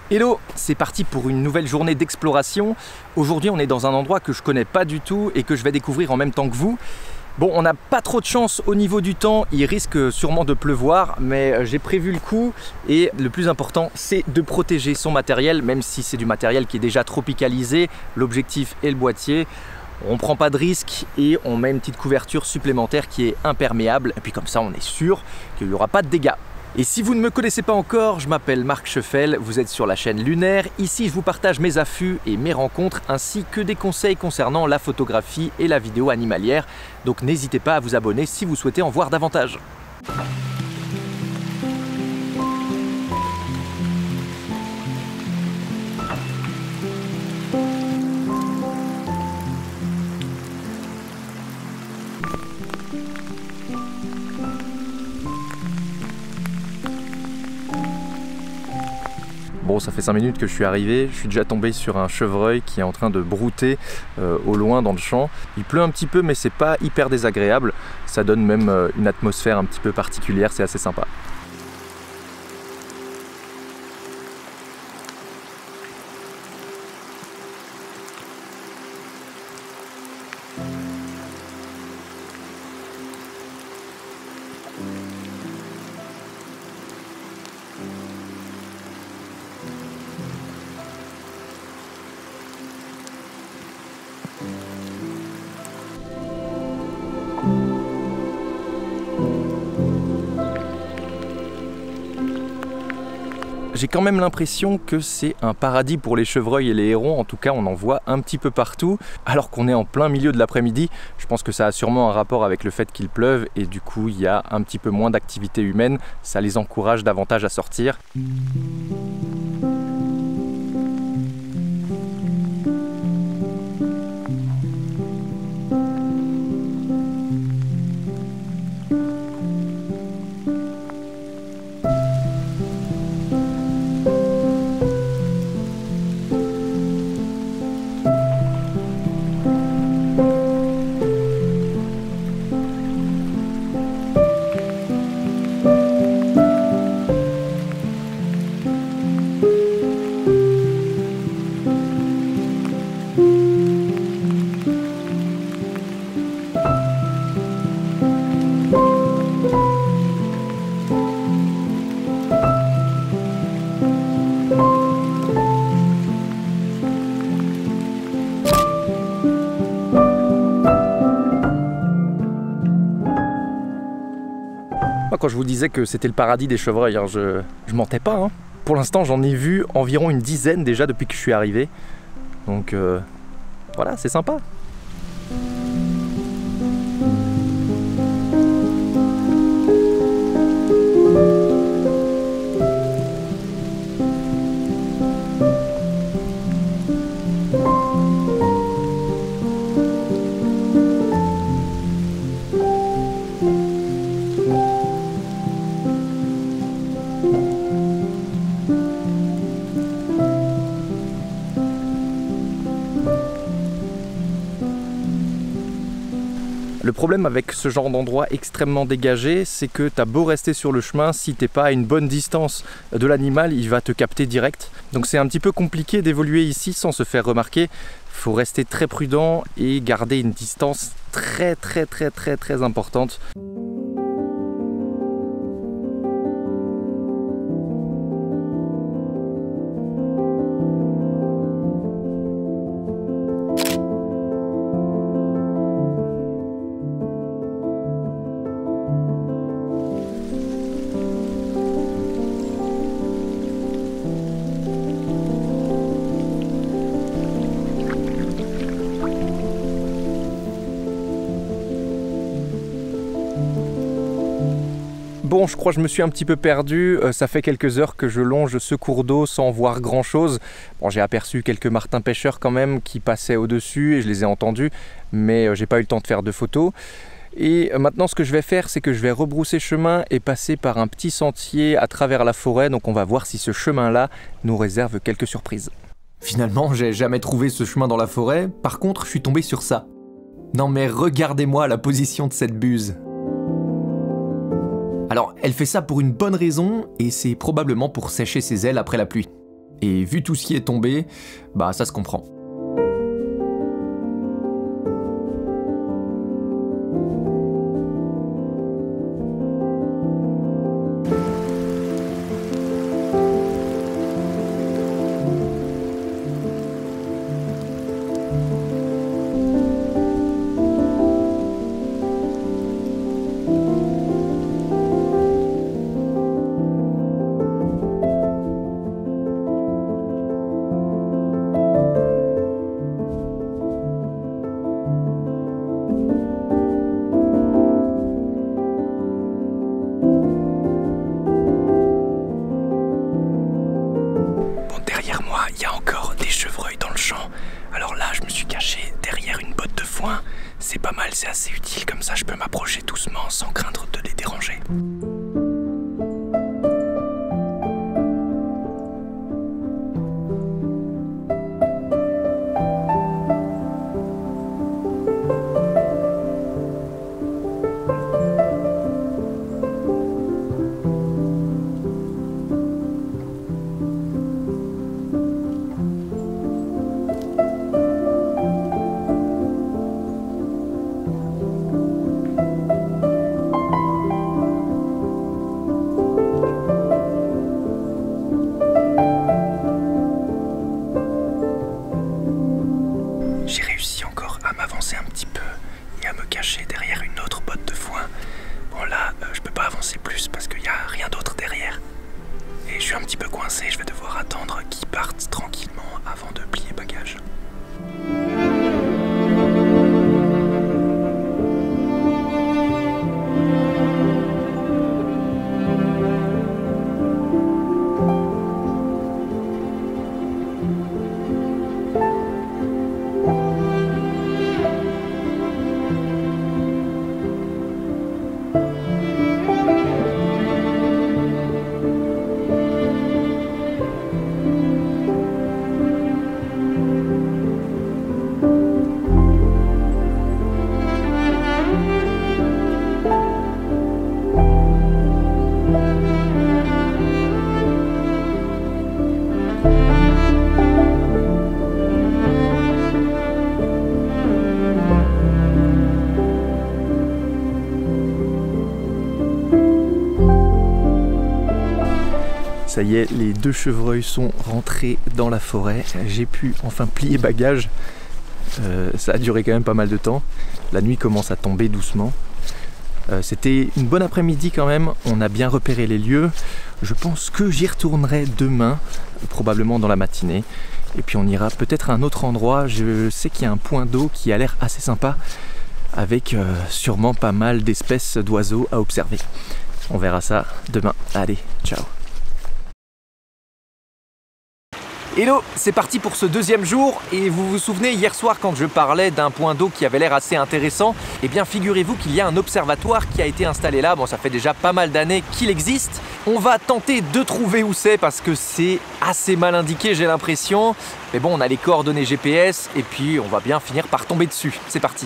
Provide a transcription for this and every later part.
Hello, c'est parti pour une nouvelle journée d'exploration. Aujourd'hui, on est dans un endroit que je connais pas du tout et que je vais découvrir en même temps que vous. Bon, on n'a pas trop de chance au niveau du temps, il risque sûrement de pleuvoir, mais j'ai prévu le coup et le plus important, c'est de protéger son matériel, même si c'est du matériel qui est déjà tropicalisé, l'objectif et le boîtier. On prend pas de risque et on met une petite couverture supplémentaire qui est imperméable, et puis comme ça on est sûr qu'il n'y aura pas de dégâts. Et si vous ne me connaissez pas encore, je m'appelle Marc Scheffel, vous êtes sur la chaîne Lunaire. Ici, je vous partage mes affûts et mes rencontres, ainsi que des conseils concernant la photographie et la vidéo animalière. Donc n'hésitez pas à vous abonner si vous souhaitez en voir davantage. Bon, ça fait 5 minutes que je suis arrivé, je suis déjà tombé sur un chevreuil qui est en train de brouter au loin dans le champ. Il pleut un petit peu mais c'est pas hyper désagréable, ça donne même une atmosphère un petit peu particulière, c'est assez sympa. J'ai quand même l'impression que c'est un paradis pour les chevreuils et les hérons, en tout cas on en voit un petit peu partout, alors qu'on est en plein milieu de l'après-midi. Je pense que ça a sûrement un rapport avec le fait qu'il pleuve et du coup il y a un petit peu moins d'activité humaine, ça les encourage davantage à sortir. Quand je vous disais que c'était le paradis des chevreuils, hein, je mentais pas. Hein. Pour l'instant, j'en ai vu environ une dizaine déjà depuis que je suis arrivé. Donc voilà, c'est sympa. Le problème avec ce genre d'endroit extrêmement dégagé, c'est que t'as beau rester sur le chemin, si t'es pas à une bonne distance de l'animal, il va te capter direct. Donc c'est un petit peu compliqué d'évoluer ici sans se faire remarquer. Faut rester très prudent et garder une distance très importante. Bon, je crois que je me suis un petit peu perdu, ça fait quelques heures que je longe ce cours d'eau sans voir grand chose. Bon, j'ai aperçu quelques martins pêcheurs quand même qui passaient au-dessus et je les ai entendus, mais j'ai pas eu le temps de faire de photos. Et maintenant ce que je vais faire, c'est que je vais rebrousser chemin et passer par un petit sentier à travers la forêt, donc on va voir si ce chemin-là nous réserve quelques surprises. Finalement, j'ai jamais trouvé ce chemin dans la forêt, par contre je suis tombé sur ça. Non mais regardez-moi la position de cette buse. Alors, elle fait ça pour une bonne raison, et c'est probablement pour sécher ses ailes après la pluie. Et vu tout ce qui est tombé, bah ça se comprend. Il y a encore des chevreuils dans le champ. Alors là, je me suis caché derrière une botte de foin. C'est pas mal, c'est assez utile, comme ça je peux m'approcher doucement sans craindre de les déranger. J'ai réussi encore à m'avancer un petit peu et à me cacher derrière une autre botte de foin. Bon là, je peux pas avancer plus parce qu'il n'y a rien d'autre derrière. Et je suis un petit peu coincé, je vais devoir attendre qu'ils partent tranquillement avant de plier bagages. Ça y est, les deux chevreuils sont rentrés dans la forêt. J'ai pu enfin plier bagages. Ça a duré quand même pas mal de temps. La nuit commence à tomber doucement. C'était une bonne après-midi quand même. On a bien repéré les lieux. Je pense que j'y retournerai demain, probablement dans la matinée. Et puis on ira peut-être à un autre endroit. Je sais qu'il y a un point d'eau qui a l'air assez sympa, avec sûrement pas mal d'espèces d'oiseaux à observer. On verra ça demain. Allez, ciao! Hello, c'est parti pour ce deuxième jour et vous vous souvenez hier soir quand je parlais d'un point d'eau qui avait l'air assez intéressant. Eh bien figurez-vous qu'il y a un observatoire qui a été installé là, bon ça fait déjà pas mal d'années qu'il existe. On va tenter de trouver où c'est parce que c'est assez mal indiqué j'ai l'impression. Mais bon on a les coordonnées GPS et puis on va bien finir par tomber dessus. C'est parti.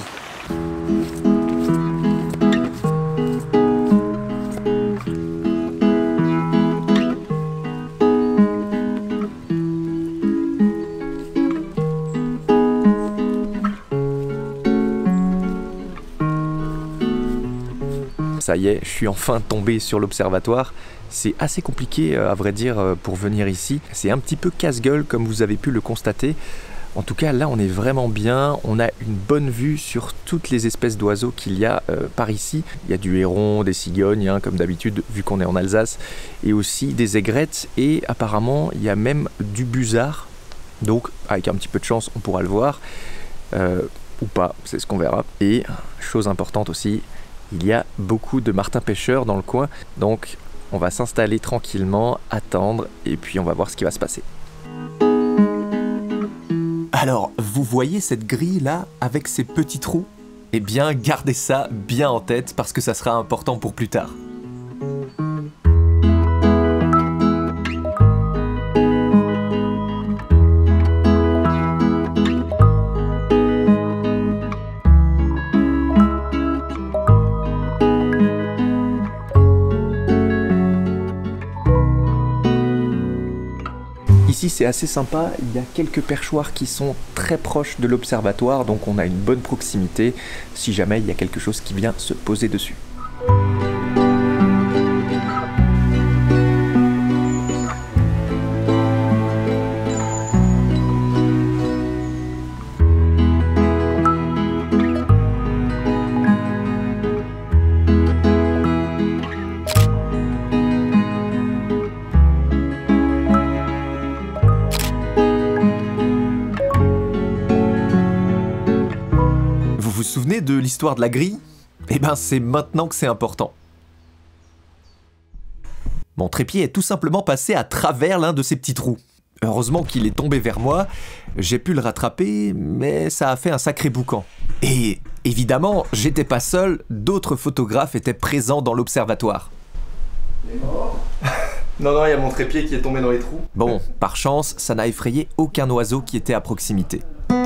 Ça y est, je suis enfin tombé sur l'observatoire. C'est assez compliqué à vrai dire pour venir ici. C'est un petit peu casse-gueule comme vous avez pu le constater. En tout cas là on est vraiment bien, on a une bonne vue sur toutes les espèces d'oiseaux qu'il y a par ici. Il y a du héron, des cigognes hein, comme d'habitude vu qu'on est en Alsace, et aussi des aigrettes et apparemment il y a même du busard. Donc avec un petit peu de chance on pourra le voir ou pas, c'est ce qu'on verra. Et chose importante aussi, il y a beaucoup de martins pêcheurs dans le coin, donc on va s'installer tranquillement, attendre, et puis on va voir ce qui va se passer. Alors, vous voyez cette grille là, avec ces petits trous? Eh bien, gardez ça bien en tête, parce que ça sera important pour plus tard. Ici c'est assez sympa, il y a quelques perchoirs qui sont très proches de l'observatoire, donc on a une bonne proximité si jamais il y a quelque chose qui vient se poser dessus. Vous vous souvenez de l'histoire de la grille? Eh ben c'est maintenant que c'est important. Mon trépied est tout simplement passé à travers l'un de ces petits trous. Heureusement qu'il est tombé vers moi, j'ai pu le rattraper, mais ça a fait un sacré boucan. Et évidemment, j'étais pas seul, d'autres photographes étaient présents dans l'observatoire. Il est mort? Non, il y a mon trépied qui est tombé dans les trous. Bon, par chance, ça n'a effrayé aucun oiseau qui était à proximité.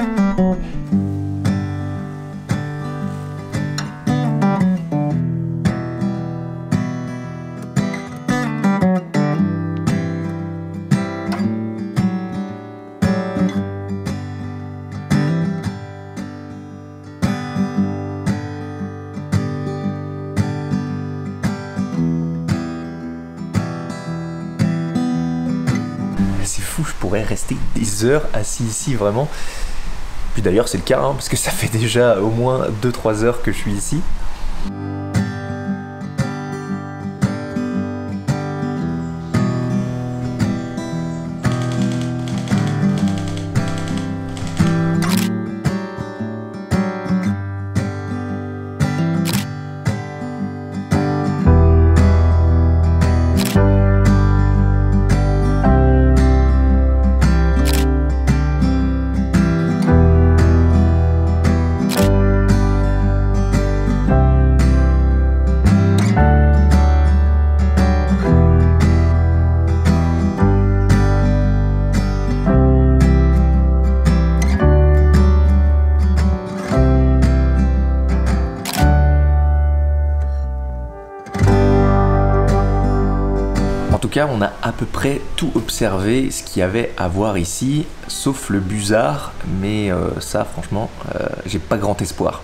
C'est fou, je pourrais rester des heures assis ici, vraiment. Puis d'ailleurs, c'est le cas, hein, parce que ça fait déjà au moins 2-3 heures que je suis ici. En tout cas, on a à peu près tout observé ce qu'il y avait à voir ici, sauf le busard, mais ça, franchement, j'ai pas grand espoir.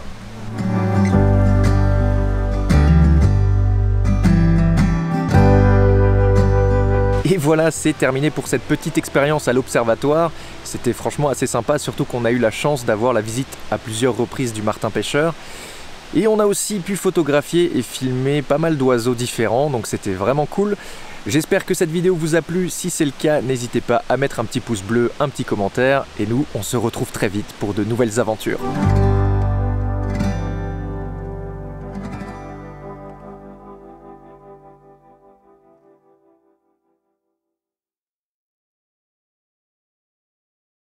Et voilà, c'est terminé pour cette petite expérience à l'observatoire. C'était franchement assez sympa, surtout qu'on a eu la chance d'avoir la visite à plusieurs reprises du martin pêcheur. Et on a aussi pu photographier et filmer pas mal d'oiseaux différents, donc c'était vraiment cool. J'espère que cette vidéo vous a plu. Si c'est le cas, n'hésitez pas à mettre un petit pouce bleu, un petit commentaire. Et nous, on se retrouve très vite pour de nouvelles aventures.